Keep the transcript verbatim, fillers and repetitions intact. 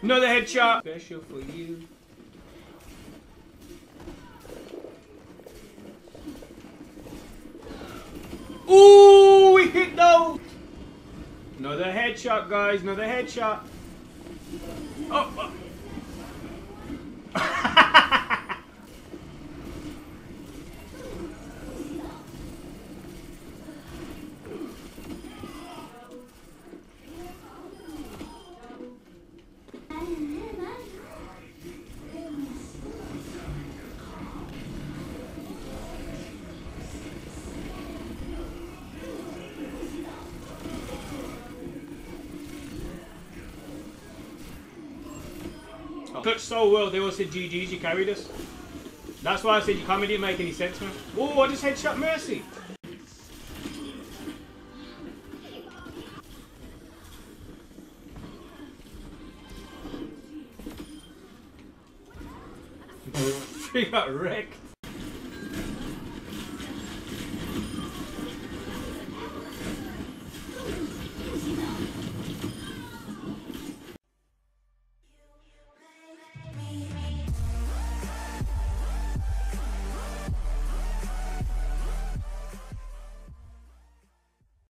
Another headshot. Special for you. Ooh, we hit those. Another headshot, guys. Another headshot. Oh. oh. Clutched so well, they all said G G's, you carried us. That's why I said your comedy didn't make any sense, man. Oh, I just headshot Mercy. He got wrecked.